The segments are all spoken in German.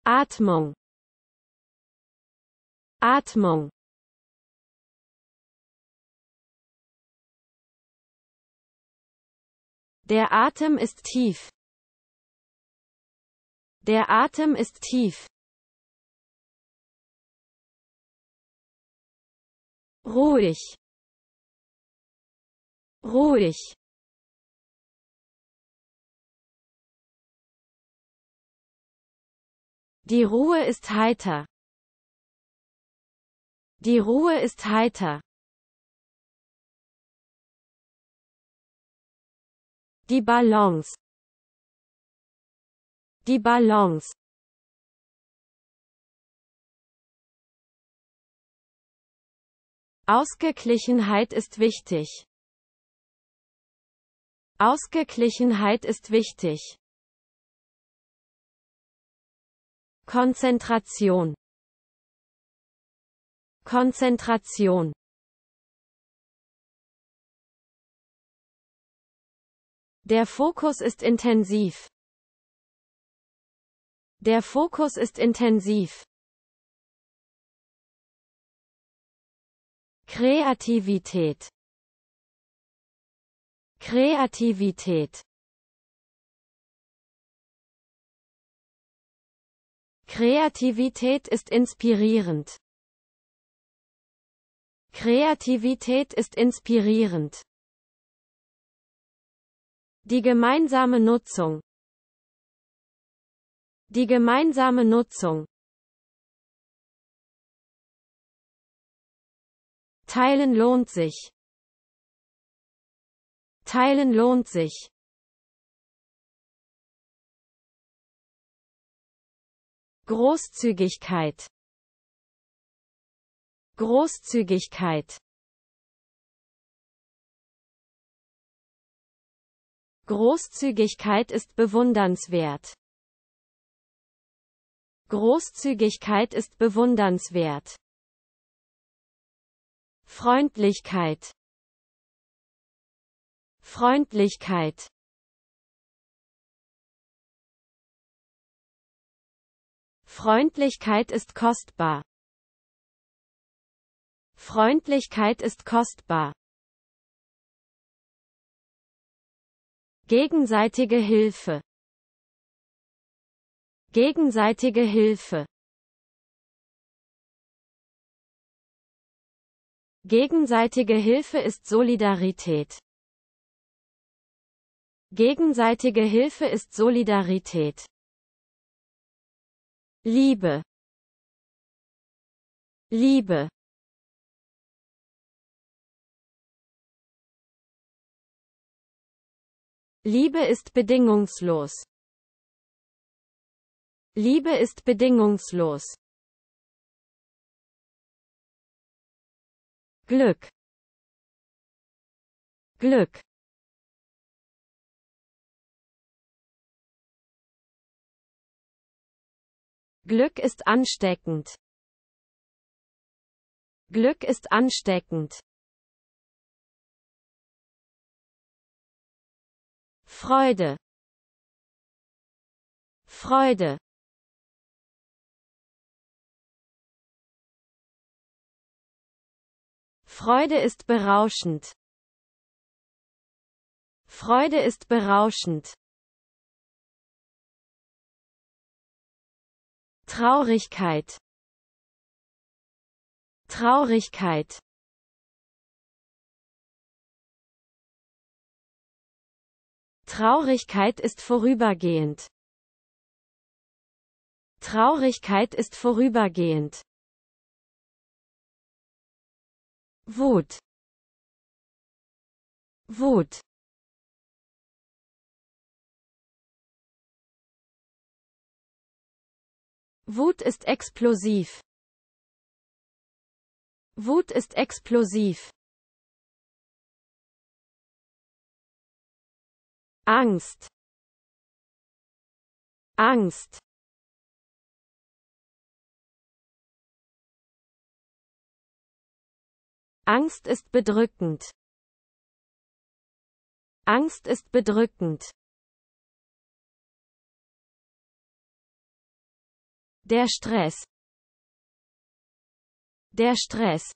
Atmung. Atmung. Der Atem ist tief. Der Atem ist tief. Ruhig. Ruhig. Die Ruhe ist heiter. Die Ruhe ist heiter. Die Balance. Die Balance. Ausgeglichenheit ist wichtig. Ausgeglichenheit ist wichtig. Konzentration. Konzentration. Der Fokus ist intensiv. Der Fokus ist intensiv. Kreativität. Kreativität. Kreativität ist inspirierend. Kreativität ist inspirierend. Die gemeinsame Nutzung. Die gemeinsame Nutzung. Teilen lohnt sich. Teilen lohnt sich. Großzügigkeit. Großzügigkeit. Großzügigkeit ist bewundernswert. Großzügigkeit ist bewundernswert. Freundlichkeit. Freundlichkeit. Freundlichkeit ist kostbar. Freundlichkeit ist kostbar. Gegenseitige Hilfe. Gegenseitige Hilfe. Gegenseitige Hilfe ist Solidarität. Gegenseitige Hilfe ist Solidarität. Liebe. Liebe. Liebe ist bedingungslos. Liebe ist bedingungslos. Glück. Glück. Glück ist ansteckend. Glück ist ansteckend. Freude. Freude. Freude ist berauschend. Freude ist berauschend. Traurigkeit. Traurigkeit. Traurigkeit ist vorübergehend. Traurigkeit ist vorübergehend. Wut. Wut. Wut ist explosiv. Wut ist explosiv. Angst. Angst. Angst ist bedrückend. Angst ist bedrückend. Der Stress. Der Stress.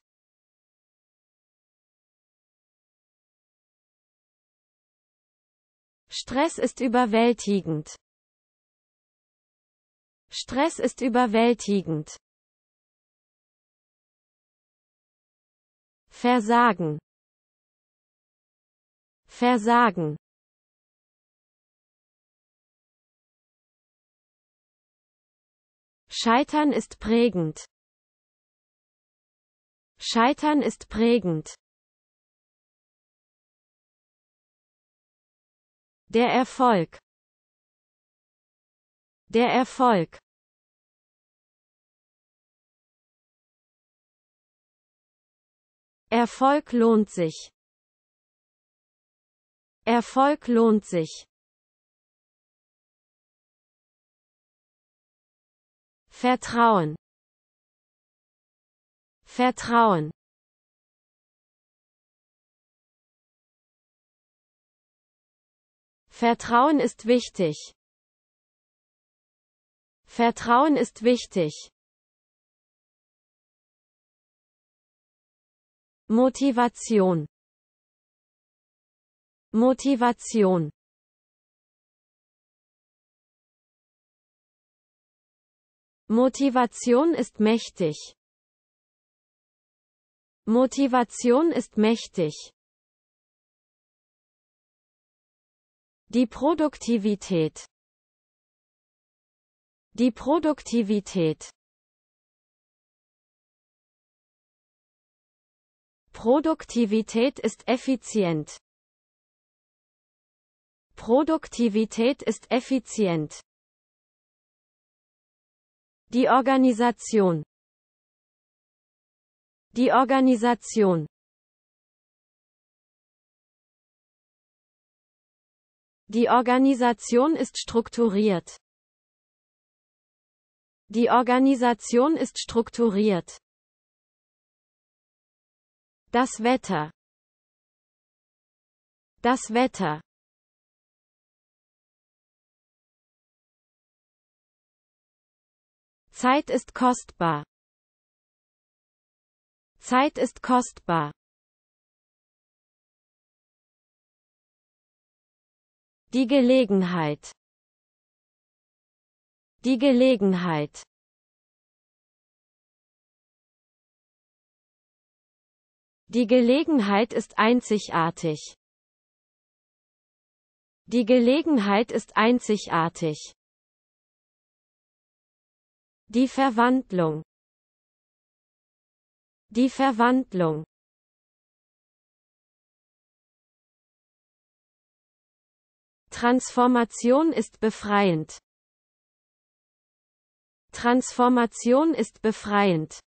Stress ist überwältigend. Stress ist überwältigend. Versagen. Versagen. Scheitern ist prägend. Scheitern ist prägend. Der Erfolg. Der Erfolg. Erfolg lohnt sich. Erfolg lohnt sich. Vertrauen. Vertrauen. Vertrauen ist wichtig. Vertrauen ist wichtig. Motivation. Motivation. Motivation ist mächtig. Motivation ist mächtig. Die Produktivität. Die Produktivität. Produktivität ist effizient. Produktivität ist effizient. Die Organisation. Die Organisation. Die Organisation ist strukturiert. Die Organisation ist strukturiert. Das Wetter. Das Wetter. Zeit ist kostbar. Zeit ist kostbar. Die Gelegenheit. Die Gelegenheit. Die Gelegenheit ist einzigartig. Die Gelegenheit ist einzigartig. Die Verwandlung. Die Verwandlung. Transformation ist befreiend. Transformation ist befreiend.